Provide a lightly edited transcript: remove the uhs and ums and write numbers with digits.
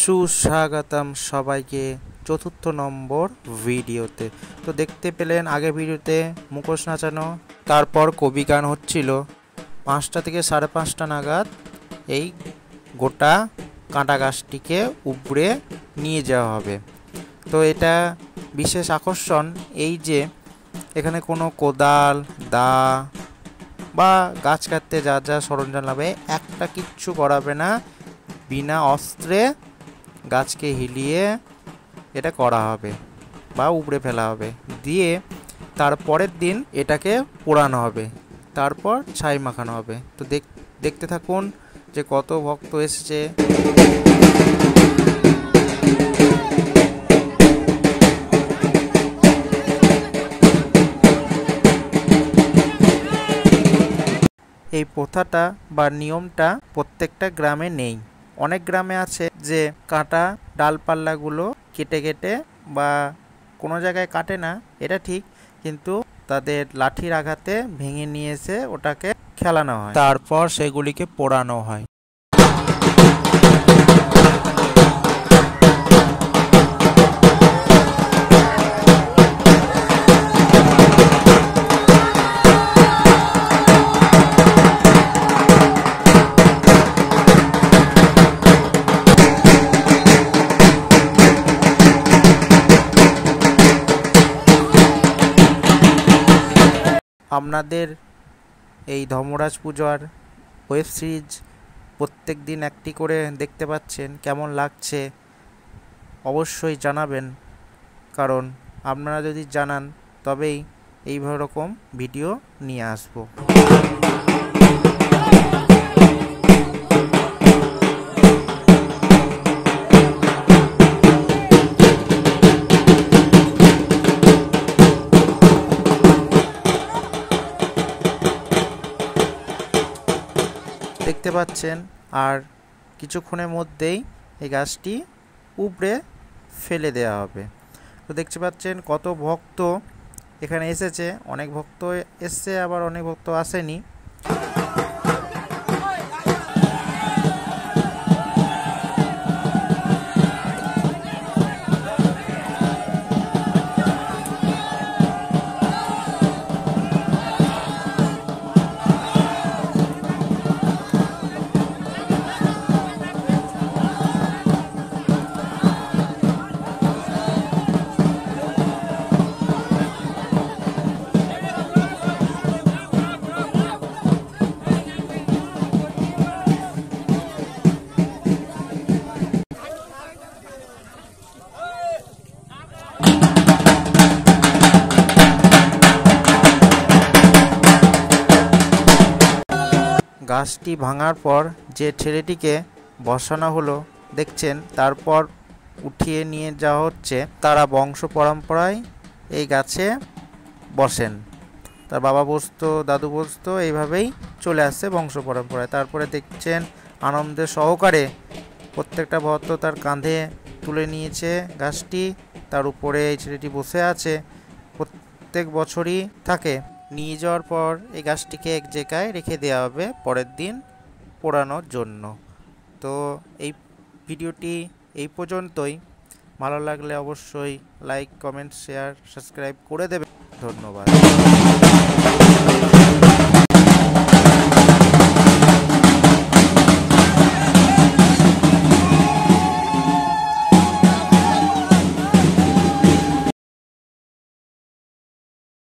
সুস্বাগতম সবাইকে চতুর্থ নম্বর ভিডিওতে। তো দেখতে পেলেন আগে ভিডিওতে মুখোশ নাচানো, তারপর কবি গান হচ্ছিল। 5টা থেকে 5:30 নাগাদ এই গোটা কাঁটা গাছটিকে উপড়ে নিয়ে যাওয়া হবে। তো এটা বিশেষ আকর্ষণ এই যে এখানে কোনো কোদাল, দা বা গাছ কাটতে যা যা সরঞ্জাম লাগবে একটা কিচ্ছু করাবে না, বিনা অস্ত্রে গাছকে হিলিয়ে এটা করা হবে বা উপড়ে ফেলা হবে। দিয়ে তারপরের দিন এটাকে পোড়ানো হবে, তারপর ছাই মাখানো হবে। তো দেখতে থাকুন যে কত ভক্ত এসেছে। এই প্রথাটা বা নিয়মটা প্রত্যেকটা গ্রামে নেই। অনেক গ্রামে আছে যে কাটা ডালপাল্লাগুলো কেটে কেটে বা কোনো জায়গায় কাটে না, এটা ঠিক, কিন্তু তাদের লাঠির আঘাতে ভেঙে নিয়ে এসে ওটাকে খেলানো হয়, তারপর সেগুলিকে পোড়ানো হয়। আপনাদের এই ধর্মরাজ পূজার ওয়েব সিরিজ প্রত্যেক দিন একটি করে দেখতে পাচ্ছেন, কেমন লাগছে অবশ্যই জানাবেন, কারণ আপনারা যদি জানান তবেই এই রকম ভিডিও নিয়ে আসবো। দেখতে পাচ্ছেন আর কিছুক্ষণের মধ্যেই এই গাছটি উপড়ে ফেলে দেওয়া হবে। তো দেখতে পাচ্ছেন কত ভক্ত এখানে এসেছে, অনেক ভক্ত এসছে আবার অনেক ভক্ত আসেনি। গাছটি ভাঙার পর যে ছেলেটিকে বসানো হলো দেখছেন, তারপর উঠিয়ে নিয়ে যাওয়া হচ্ছে। তারা বংশ পরম্পরায় এই গাছে বসেন, তার বাবা বসতো, দাদু বসতো, এইভাবেই চলে আসছে বংশ পরম্পরায়। তারপরে দেখছেন আনন্দের সহকারে প্রত্যেকটা ভক্ত তার কাঁধে তুলে নিয়েছে গাছটি, তার উপরে এই ছেলেটি বসে আছে। প্রত্যেক বছরই থাকে। নিয়ে যাওয়ার পর এই গাছটিকে এক জায়গায় রেখে দেওয়া হবে পরের দিন পোড়ানোর জন্য। তো এই ভিডিওটি এই পর্যন্তই। ভালো লাগলে অবশ্যই লাইক, কমেন্ট, শেয়ার, সাবস্ক্রাইব করে দেবেন। ধন্যবাদ।